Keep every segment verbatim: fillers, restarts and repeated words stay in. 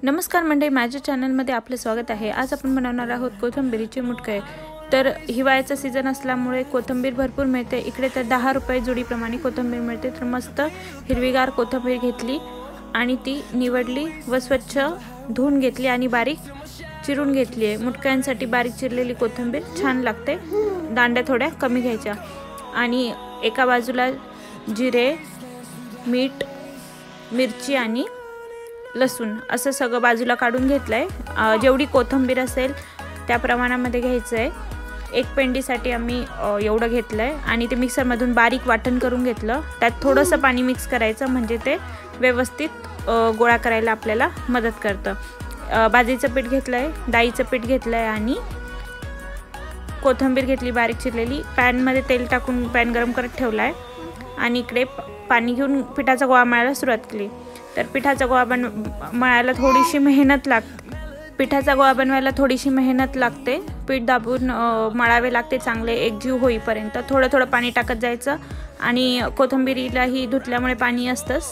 नमस्कार मंडळी, माझ्या चॅनलमध्ये आपलं स्वागत आहे। आज आपण बनवणार आहोत कोथिंबीरीचे मुटके। तर हिवाळ्याचा सीजन असल्यामुळे कोथिंबीर भरपूर मिळते। इकडे तर दहा रुपये जोडीप्रमाणे कोथिंबीर मिळते। तर मस्त हिरवीगार कोथिंबीर घेतली आणि ती निवडली व स्वच्छ धुवून घेतली आणि बारीक चिरून घेतली आहे। मुटक्यांसाठी बारीक चिरलेली कोथिंबीर छान लागते। दांड्या थोड्या कमी घ्यायच्या आणि एका बाजूला जिरे, मीठ, मिरची आणि लसूण असं सगळं बाजूला काढून घेतलंय। जेवढी कोथिंबीर असेल त्या प्रमाणामध्ये घ्यायचं आहे। एक पेंडीसाठी आम्ही एवढं घेतलंय आणि ते मिक्सर मधून बारीक वाटण करून घेतलं। त्यात थोडंसं पाणी मिक्स करायचं म्हणजे ते व्यवस्थित गोळा करायला आपल्याला मदत करतं। बाजरीचं पीठ घेतलंय, डाळीचं पीठ घेतलंय आणि कोथिंबीर घेतली बारीक चिरलेली। पॅन मध्ये तेल टाकून पॅन गरम करत ठेवलाय आणि इकडे पाणी घेऊन पिठाचा गोळा मळायला सुरुवात केली। तर पिठाचा गोळा बन मळायला थोडीशी मेहनत लागते। पिठाचा गोळा बनवायला थोडीशी मेहनत लागते। पीठ दाबून मळावे लागते चांगले एकजीव होईपर्यंत। थोडं थोडं पाणी टाकत जायचं आणि कोथिंबीरीलाही धुतल्यामुळे पाणी असतंच।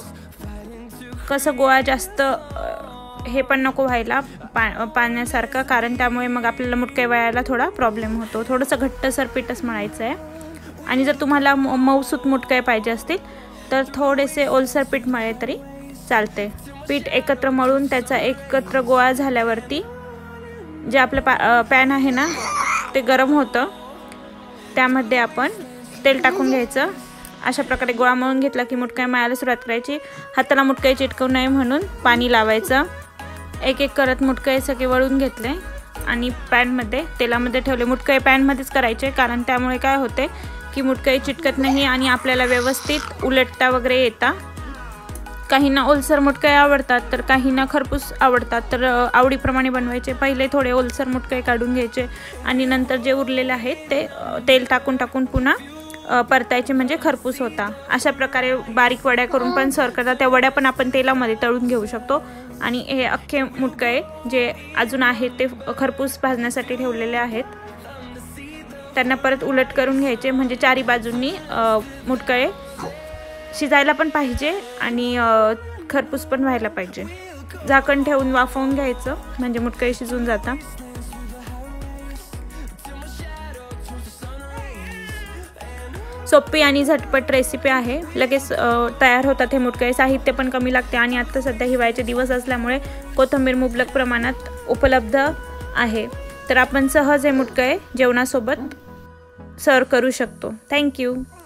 कसं गोळा जास्त हे पण नको व्हायला पा पाण्यासारखं, कारण त्यामुळे मग आपल्याला मुटके वळायला थोडा प्रॉब्लेम होतो। थोडंसं घट्टसर पीठच मळायचं आहे आणि जर तुम्हाला मऊसूत मुटके पाहिजे असतील तर थोडेसे ओलसर पीठ मळले तरी चालते। पीठ एकत्र मळून त्याचा एकत्र गोळा झाल्यावरती जे आपलं पॅन आहे ना ते गरम होतं, त्यामध्ये आपण तेल टाकून घ्यायचं। अशा प्रकारे गोळा मळून घेतला की मुटके मळायला सुरुवात करायची। हाताला मुटके चिटकवू नये म्हणून पाणी लावायचं। एक एक करत मुटके सगळे वळून घेतले आणि पॅनमध्ये तेलामध्ये ठेवले। मुटके पॅनमध्येच करायचे, कारण त्यामुळे काय होते की मुटके चिटकत नाही आणि आपल्याला व्यवस्थित उलटता वगैरे येतात। काहींना ओलसर मुटके आवडतात तर काहींना खरपूस आवडतात, तर आवडीप्रमाणे बनवायचे। पहिले थोडे ओलसर मुटके काढून घ्यायचे आणि नंतर जे उरलेले आहेत ते तेल टाकून टाकून पुन्हा परतायचे म्हणजे खरपूस होता। अशा प्रकारे बारीक वड्या करून पण सर्व करतात। त्या वड्या पण आपण तेलामध्ये तळून घेऊ शकतो आणि हे अख्खे मुटके जे अजून आहेत ते खरपूस भाजण्यासाठी ठेवलेले आहेत, त्यांना परत उलट करून घ्यायचे म्हणजे चारी बाजूंनी मुटके शिजायला पण पाहिजे आणि खरपूस पण व्हायला पाहिजे। झाकण ठेवून वाफवून घ्यायचं म्हणजे मुटके शिजून जातात। सोपी आणि झटपट रेसिपी आहे, लगेच तयार होतात हे मुटके। साहित्य पण कमी लागते आणि आता सध्या हिवाळ्याचे दिवस असल्यामुळे कोथिंबीर मुबलक प्रमाणात उपलब्ध आहे। तर आपण सहज हे मुटके जेवणासोबत सर्व करू शकतो। थँक्यू।